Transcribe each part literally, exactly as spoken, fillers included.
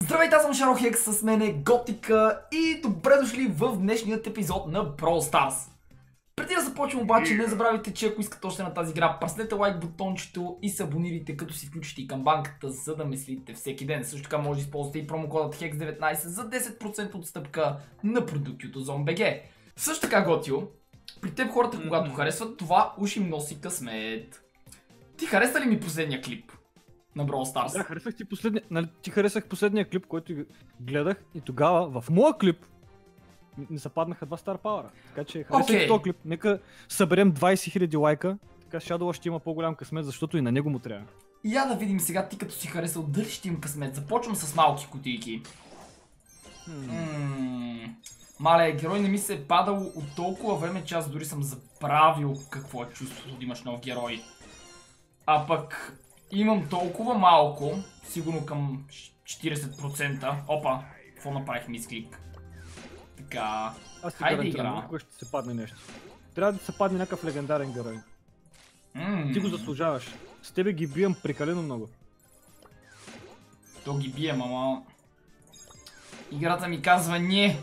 Здравейте, аз съм Шарохекс, с мен е Готика и добре дошли в днешният епизод на Brawl Stars. Преди да започнем обаче, не забравяйте, че ако искате още на тази игра, пръснете лайк бутончето и се абонирайте, като си включите и камбанката, за да ме следите всеки ден. Също така може да използвате и промокодът хекс деветнайсет за десет процента отстъпка на продукти от Озон.бг. Също така, Готио, при теб хората, когато харесват това, уж им носи късмет. Ти хареса ли ми последния клип на Brawl Stars? Да, харесах ти последния, нали, ти харесах последния клип, който гледах и тогава в моя клип не западнаха два Star Power. Така че харесах okay. този клип. Нека съберем двайсет хиляди лайка, така Shadow ще има по-голям късмет, защото и на него му трябва. Я да видим сега, ти като си харесал, дали ще им късмет. Започвам с малки кутийки. Hmm. Мале, герой не ми се е падал от толкова време, че аз дори съм забравил какво е чувството да имаш нов герой. А пък имам толкова малко, сигурно към четирийсет процента. Опа, какво направих мисклик? Така, аз ти хайде игра. гарантирам, кога ще се падне нещо. Трябва да се падне някакъв легендарен герой. Mm. Ти го заслужаваш. С тебе ги бием прекалено много. То ги бием, ама... играта ми казва не.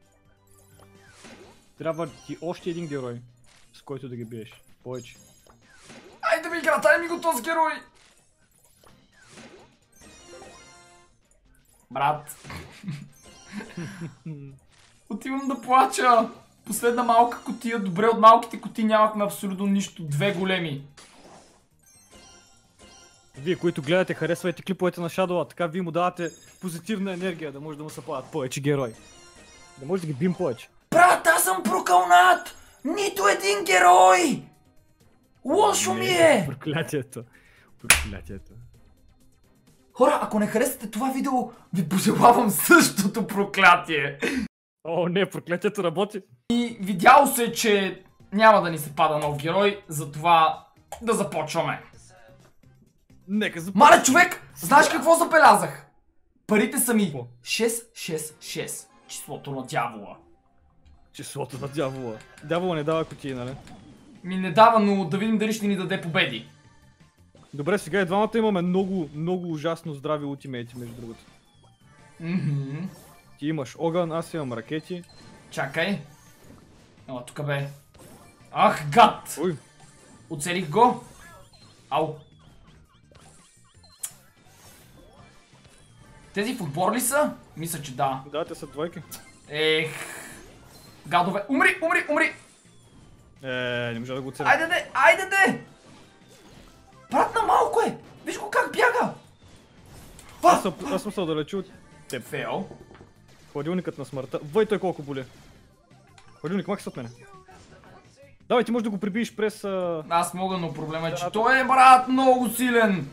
Трябва ти още един герой, с който да ги биеш. Повече. Айде ми игра, дай ми го този герой! Брат. Отивам да плача. Последна малка кутия. Добре, от малките кутии нямахме абсолютно нищо. Две големи. Вие, които гледате, харесвайте клиповете на Shadow, така вие му давате позитивна енергия, да може да му се падат повече герои. Да може да ги бим повече. Брат, аз съм прокълнат! Нито един герой! Лошо ми е! Проклятието. Проклятието. Хора, ако не харесате това видео, ви пожелавам същото проклятие. О, не, проклятието работи. И видяло се, че няма да ни се пада нов герой, затова да започваме. Нека започваме. Мале човек, знаеш какво забелязах? Парите са ми шест шест шест, числото на дявола. Числото на дявола. Дявола не дава кутии, нали? Ми не дава, но да видим дали ще ни даде победи. Добре, сега и двамата имаме много, много ужасно здрави ултимейти, между другото. Mm-hmm. Ти имаш огън, аз имам ракети. Чакай. Ела, тук бе. Ах, гад! Ой. Оцелих го. Ау. Тези в отбор ли са? Мисля, че да. Да, те са двойки. Ех. Гадове. Умри, умри, умри! Е, не можа да го оцеля. Айде де, айде де! Брат, на малко е! Виж го как бяга! Аз съм, аз съм се отдалечи от теб. Фейл. Хладилникът на смъртта. Въй той колко боли. Хладилник, махи се от мене. Давай, ти можеш да го прибиеш през... А... Аз мога, но проблема е, че да, той е, брат, много силен!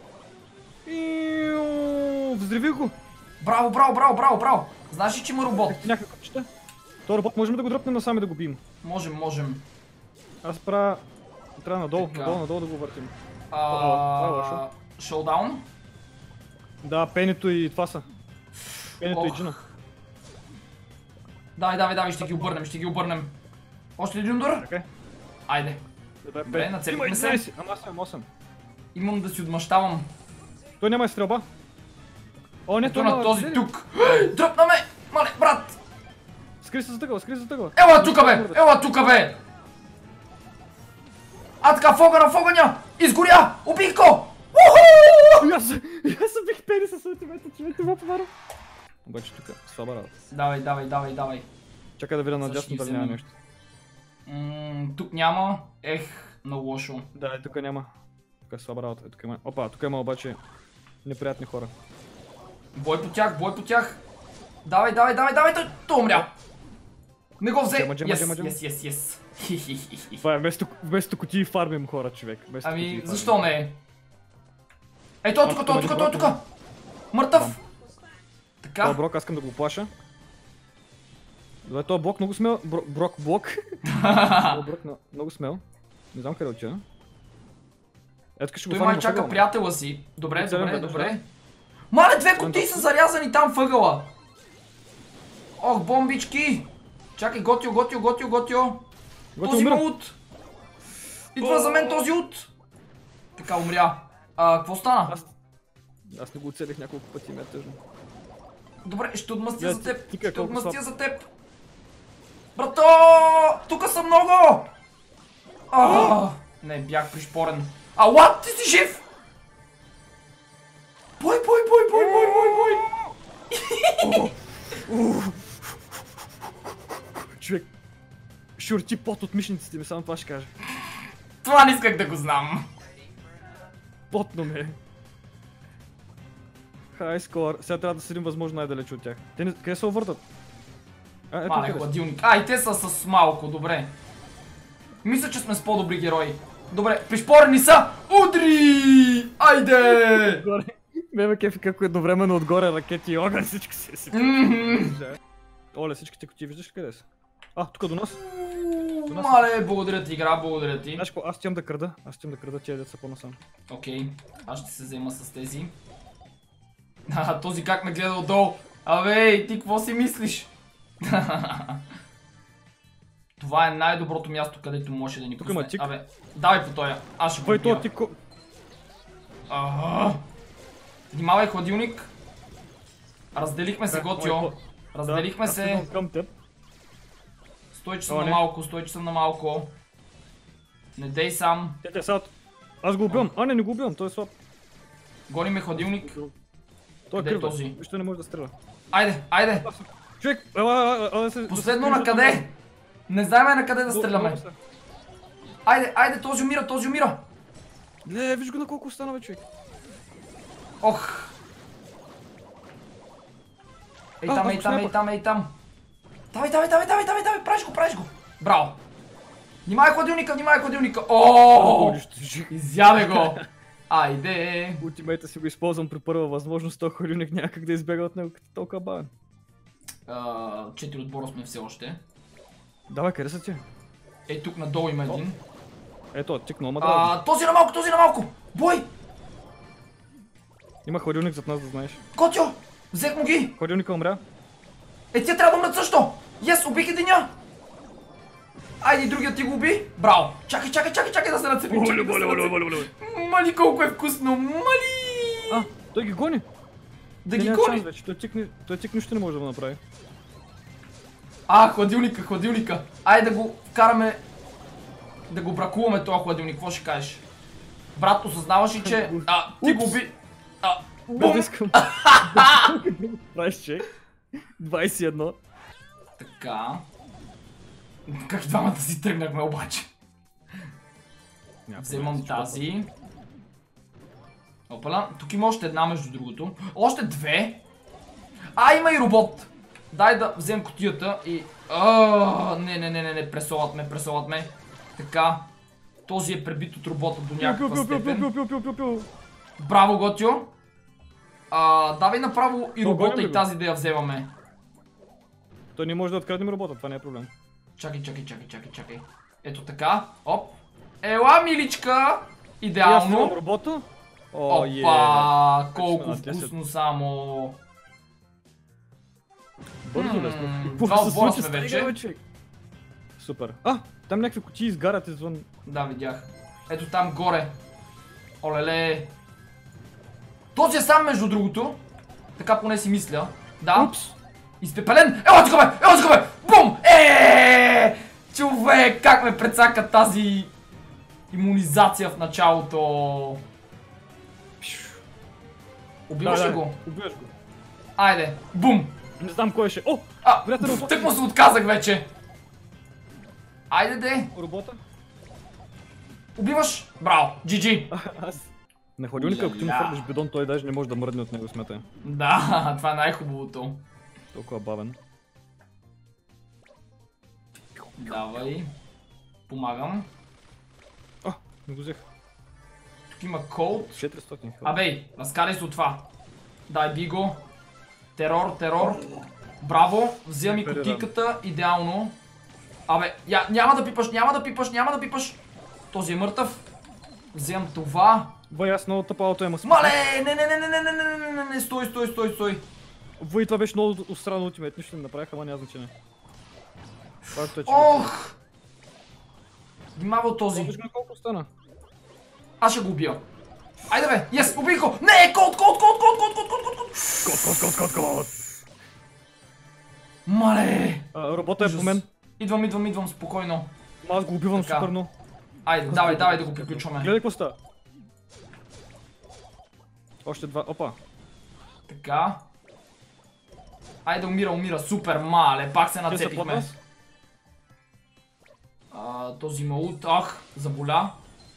Ииииу, взриви го! Браво, браво, браво, браво, браво! Знаеш ли, че има робот? Някакъв копчета? Този робот можем да го дропнем насам и да го бием. Можем, можем. Аз правя... Трябва надолу, надолу, надолу да го въртим. Ааа... Шоудаун? Да, Пенито и това са. Пенито и Джина. Давай, давай, давай, ще ги обърнем, ще ги обърнем. Още един удар? Окей. Айде. Добре, нацелихме се. Ама аз имам осем. Имам да си отмъщавам. Той няма и стрелба. О, не, Ето той на няма... този тук. Дръпна ме! Мале, брат! Скри се за тъгъла, скри се за тъгъла. Ела тука бе! Ела тука бе! А така, в огъня, в огъня! Изгоря! Убих го! Уху! Аз бих пени с ултимейта, човек, това поваря. Обаче тук, слаба работа. Давай, давай, давай, давай. Чакай да видя надясно дали няма нещо. Ммм, тук няма. Ех, много лошо. Да, и тук няма. Тук е слаба работа. Тук има... Опа, тук има обаче неприятни хора. Бой по тях, бой по тях. Давай, давай, давай, давай, той, той умря. Не го взе. Yes, yes, yes, yes. Това е вместо, вместо кутии фармим хора, човек. Вместо ами, защо не? Ей, той тук, той тук, той тук. Мъртъв. Така. Това Брок, аз искам да го плаша. Добре, този блок много смел. Бро, брок, блок. Това Брок много смел. Не знам къде отида. Ето ще го той май чака приятела си. Добре, добре, добре. Мале, две кутии са зарязани там въгъла. Ох, бомбички. Чакай, готио, готио, готио, готио. Този има ут. Идва за мен този ут. Така, умря. А, какво стана? Аз, аз не го оцелих няколко пъти, ме е тъжно. Добре, ще отмъстя Я, за теб. ти- ти Ще колко отмъстя слаб. за теб. Брато! Тука са много! А, не, бях пришпорен. А, what? Ти си жив! Бой, бой, бой, бой, бой, бой, бой! Човек, шурти пот от мишниците ми, само това ще кажа. Това не исках да го знам. Потно ме. Хай скор. Сега трябва да седим възможно най-далече от тях. Те не... Къде се увъртат? А, ето Това не е къде са. хладилник. А, и те са с малко, добре. Мисля, че сме с по-добри герои. Добре, пришпорени са! Удри! Айде! Горе. Ме ме кефи како едновременно отгоре ракети и огън, всичко си е си. Мгм. Оле, всичките кутии виждаш ли къде са? А, тук до нас. нас. Мале, благодаря ти, игра, благодаря ти. Знаеш какво, аз отивам да крада. Аз отивам да крада тия деца по-насам. Окей, аз ще се взема с тези. А, този как ме гледа отдолу. Абе, ти какво си мислиш? Това е най-доброто място, където може да ни Тук пусне. има тик. Абе, давай по тоя. Аз ще го Кой то убия. ти ко... Ага. Внимавай, хладилник. Разделихме се, Готио. Разделихме Да, се. аз идвам към теб. Стой, че съм О, на не. малко, стой, че съм на малко. Не дей сам. Те, те, сега... Аз го убивам. А, не, не го убивам, той е слаб. Гони ме хладилник. Той е Къде е крив, бе. този? Вижте, не може да стреля. Айде, айде. Човек, ела, ела, ела, да се... Последно да се на къде? Не знаем на къде да стреляме. Айде, айде, този умира, този умира. Не, виж го на колко остана, бе, човек. Ох. Ей А, там, аз ей го там, ей снайпах. там, ей там. Давай, давай, давай, давай, давай, давай, правиш го, правиш го. Браво. Внимай хладилника, внимай хладилника. О! Изяде го. Айде. Ултимейта си го използвам при първа възможност, този хладилник някак да избега от него, като толкова бавен. А, Четири отбора сме все още. Давай, къде са ти? Ей тук надолу има един. Ето, тикнал, ма трябва. А, този на малко, този на малко. Бой! Има хладилник зад нас, да знаеш. Готио! Взех му ги! Хладилника умря. Е, тя трябва да умрат също! Yes, убих единя! Айде, и другият ти го уби! Браво! Чакай, чакай, чакай, чакай да се нацепим! Чакай да се нацепим! Мали, колко е вкусно! Мали! А, той ги гони. Да Не, ги няма гони! шанс вече. Той тик, ни- той тик нищо не може да го направи. А, хладилника, хладилника! Айде да го вкараме... Да го бракуваме този хладилник, какво ще кажеш? Брат, осъзнаваш ли, че... А, ти го Упс. уби... А, Без бум! да искам. Правиш чек. двайсет и едно. Така... Как двамата си тръгнахме обаче? Вземам тази. Опала, тук има още една между другото. Още две. А, има и робот. Дай да взем кутията и... А, не, не, не, не, не, пресоват ме, пресоват ме. Така. Този е пребит от робота до някаква степен. Браво, Готио. А, давай направо и То, робота гоним ли и го? тази да я вземаме. Той не може да откраднем робота, това не е проблем. Чакай, чакай, чакай, чакай, чакай. Ето така. Оп. Ела, миличка. И аз Идеално. снимам робота. О, е. Опа, колко на десет. вкусно само. Бързо М, лесно. И два какво се отбора случи сме с вече. тега, бе, човек? Супер. А, там някакви кутии изгарят извън. Да, видях. Ето там горе. Олеле. Този е сам между другото. Така поне си мисля. Да. Упс. Изпепелен. Ела тук бе! Ела тук бе! Бум! Е! Човек, как ме прецака тази имунизация в началото. Убиваш ли го? Убиваш го. Айде. Бум! Не знам кой ще. О! А, Приятел, робот. тък му се отказах вече. Айде де. Робота? Убиваш? Браво. джи джи. Аз. На хладилника, ако ти му Ля-ля. фърнеш бидон, той даже не може да мръдне от него, смятай. Да, това е най-хубавото. Толкова бавен. Давай. Помагам. А, не го взех. Тук има код. четиристотин. Абей, разкарай се от това. Дай би го. Терор, терор. Браво, взема ми кутийката, идеално. Абе, я, няма да пипаш, няма да пипаш, няма да пипаш. Този е мъртъв. Вземам това. Бай, аз много тъпалото има смисъл. Мале, не, не, не, не, не, не, не, не, не, не, стой, стой, стой, стой. Вой, това беше много странно ултимейт, нищо не направих, ама няма значение. Факт е, че... Ох! Внимава този. Виж на колко остана. Аз ще го убия. Айде бе, yes, убих го! Не, код, код, код, код, код, код, код, код, код. Кот, кот, кот, кот, кот. Мале! А, робота е по мен. Идвам, идвам, идвам, спокойно. Аз го убивам Така. супер много. Айде, давай, давай да го приключваме. Гледай какво става. Още два, опа. Така. Айде, умира, умира, супер, мале, пак се нацепихме. А, този маут, ах, заболя.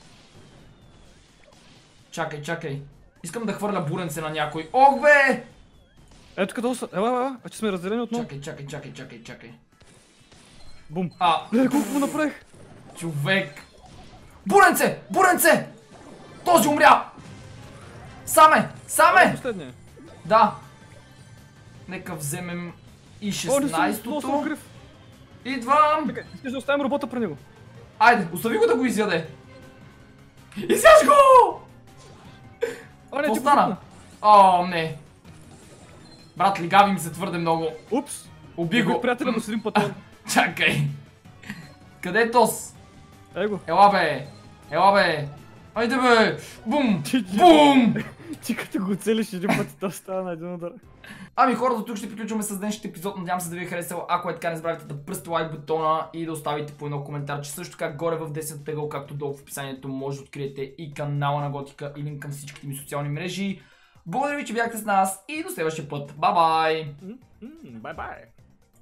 Чакай, чакай. Искам да хвърля буренце на някой. Ох, бе! Ето къде са. Ела, ела, а че сме разделени отново. Чакай, чакай, чакай, чакай, чакай. Бум. А, Гледай колко направих. човек. Буренце! Буренце! Този умря! Саме! Саме! Последния. Да. Нека вземем и шестнайсетото. Идвам! Чакай, искаш да оставим робота при него. Айде, остави го да го изяде. Изяж го! А, не, Какво ти стана? потъпна. О, не. Брат, лигави ми се твърде много. Упс. Уби го. Приятеля му с един патрон. Чакай. Къде е Тос? Ей го. Ела бе. Ела бе. Айде бе. Бум. Ти- ти- Бум. Ти като го целиш един път, то става на един удар. Ами хората, тук ще приключваме с днешния епизод. Надявам се да ви е харесал. Ако е така, не забравяйте да пръсте лайк бутона и да оставите по едно коментар, че също така горе в десния ъгъл, както долу в описанието, може да откриете и канала на Готика и линк към всичките ми социални мрежи. Благодаря ви, че бяхте с нас и до следващия път. Бай-бай! Бай-бай!